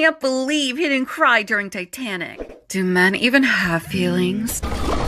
can't believe he didn't cry during Titanic. Do men even have feelings?